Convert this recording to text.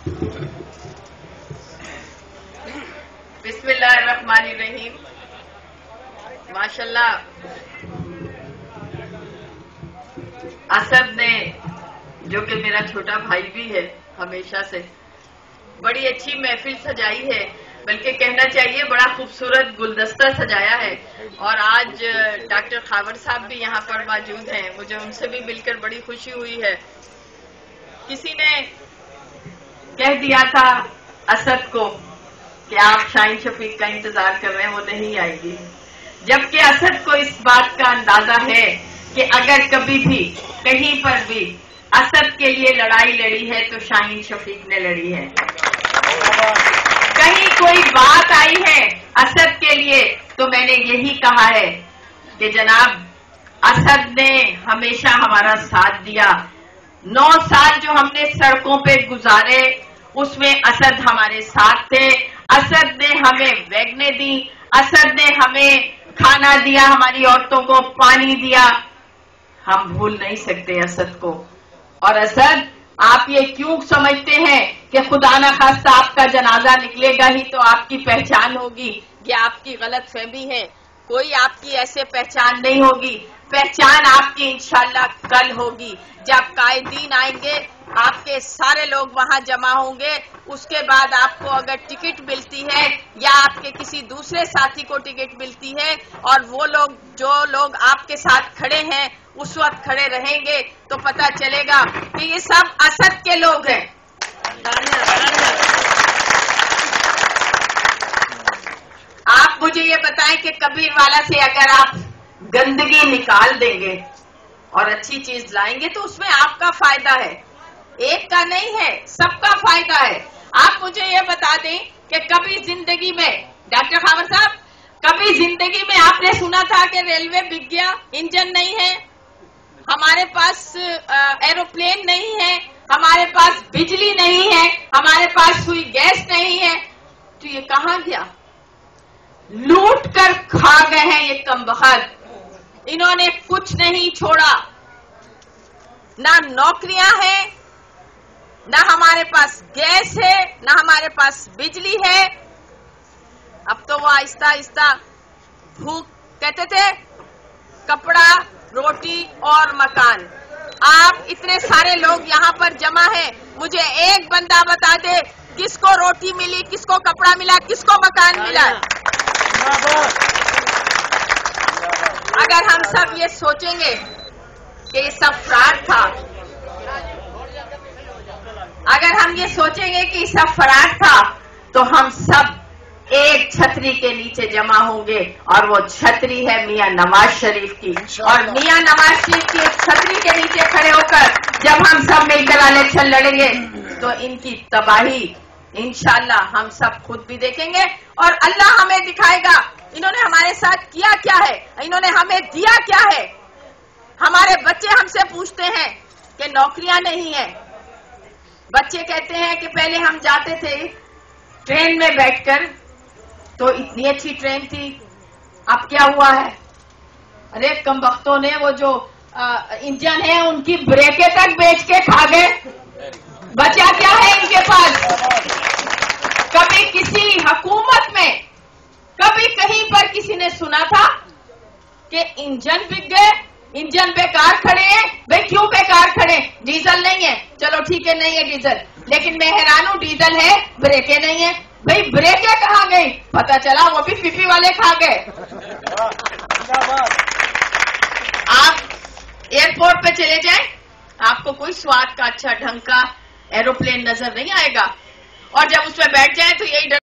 بسم اللہ الرحمن الرحیم. ماشاءاللہ اسد نے، جو کہ میرا چھوٹا بھائی بھی ہے، ہمیشہ سے بڑی اچھی محفل سجائی ہے، بلکہ کہنا چاہیے بڑا خوبصورت گلدستہ سجایا ہے. اور آج ڈاکٹر خاور صاحب بھی یہاں پر موجود ہیں، مجھے ان سے بھی مل کر بڑی خوشی ہوئی ہے. کسی نے کہہ دیا تھا اسد کو کہ آپ شاہین شفیق کا انتظار کر رہے ہیں، وہ نہیں آئے گی، جبکہ اسد کو اس بات کا اندازہ ہے کہ اگر کبھی بھی کہیں پر بھی اسد کے لیے لڑائی لڑی ہے تو شاہین شفیق نے لڑی ہے. کہیں کوئی بات آئی ہے اسد کے لیے تو میں نے یہی کہا ہے کہ جناب اسد نے ہمیشہ ہمارا ساتھ دیا. 9 سال جو ہم نے سڑکوں پہ گزارے اس میں اسد ہمارے ساتھ تھے. اسد نے ہمیں ویگنیں دی، اسد نے ہمیں کھانا دیا، ہماری عورتوں کو پانی دیا. ہم بھول نہیں سکتے اسد کو. اور اسد، آپ یہ کیوں سمجھتے ہیں کہ خدا نہ خواستہ آپ کا جنازہ نکلے گا ہی تو آپ کی پہچان ہوگی؟ یہ آپ کی غلط فہمی ہے. کوئی آپ کی ایسے پہچان نہیں ہوگی. پہچان آپ کی انشاءاللہ کل ہوگی جب قائدین آئیں گے، آپ کے سارے لوگ وہاں جمع ہوں گے. اس کے بعد آپ کو اگر ٹکٹ ملتی ہے یا آپ کے کسی دوسرے ساتھی کو ٹکٹ ملتی ہے اور وہ لوگ جو لوگ آپ کے ساتھ کھڑے ہیں اس وقت کھڑے رہیں گے تو پتہ چلے گا کہ یہ سب اسد کے لوگ ہیں. آپ مجھے یہ بتائیں کہ کبیر والا سے اگر آپ گندگی نکال دیں گے اور اچھی چیز لائیں گے تو اس میں آپ کا فائدہ ہے، ایک کا نہیں ہے، سب کا فائدہ ہے. آپ مجھے یہ بتا دیں کہ کبھی زندگی میں، ڈاکٹر خاور صاحب، کبھی زندگی میں آپ نے سنا تھا کہ ریلوے بک گیا، انجن نہیں ہے، ہمارے پاس ایروپلین نہیں ہے، ہمارے پاس بجلی نہیں ہے، ہمارے پاس سوئی گیس نہیں ہے؟ تو یہ کہاں گیا؟ لوٹ کر کھا گئے ہیں یہ کمبخت. انہوں نے کچھ نہیں چھوڑا. نہ نوکریاں ہیں، نہ ہمارے پاس گیس ہے، نہ ہمارے پاس بجلی ہے. اب تو وہ آہستہ آہستہ بھوک، کہتے تھے کپڑا، روٹی اور مکان. آپ اتنے سارے لوگ یہاں پر جمع ہیں، مجھے ایک بندہ بتا دے کس کو روٹی ملی، کس کو کپڑا ملا، کس کو مکان ملا. اگر ہم سب یہ سوچیں گے کہ یہ سب فراڈ تھا، اگر ہم یہ سوچیں گے کہ یہ سب فراڈ تھا تو ہم سب ایک چھتری کے نیچے جمع ہوں گے، اور وہ چھتری ہے میاں نواز شریف کی. اور میاں نواز شریف کی ایک چھتری کے نیچے کھڑے ہو کر جب ہم سب مل کر الیکشن لڑیں گے تو ان کی تباہی انشاءاللہ ہم سب خود بھی دیکھیں گے اور اللہ ہمیں دکھائے گا انہوں نے ہمارے ساتھ کیا کیا ہے، انہوں نے ہمیں دیا کیا ہے. ہمارے بچے ہم سے پوچھتے ہیں کہ نوکریاں نہیں ہیں. بچے کہتے ہیں کہ پہلے ہم جاتے تھے ٹرین میں بیٹھ کر تو اتنی اچھی ٹرین تھی، اب کیا ہوا ہے؟ ارے کمبختوں نے وہ جو انجن ہے ان کی بریکیں تک بیچ کے کھا گئے. بچا کیا ہے ان کے پاس؟ کبھی کسی حکومت میں، کبھی کہیں پر کسی نے سنا تھا کہ انجن بک گئے، انجن بیکار کھڑے ہیں؟ بھئی کیوں بیکار کھڑے؟ ڈیزل نہیں ہے، چلو ٹھیک ہے نہیں ہے ڈیزل، لیکن میں حیران ہوں ڈیزل ہے بریکیں نہیں ہیں. بھئی بریکیں کہاں گئی؟ پتہ چلا وہ بھی پی والے کھا گئے. آپ ایئرپورٹ پہ چلے جائیں، آپ کو کوئی سواد کا اچھا ڈھنگ کا ایروپلین نظر نہیں آئے گا، اور جب اس پہ بیٹھ جائیں تو یہی